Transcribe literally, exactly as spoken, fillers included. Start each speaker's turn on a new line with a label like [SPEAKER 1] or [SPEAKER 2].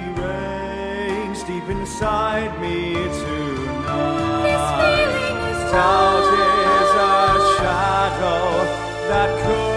[SPEAKER 1] reigns deep inside me tonight.
[SPEAKER 2] This feeling is
[SPEAKER 1] Doubt is a shadow that could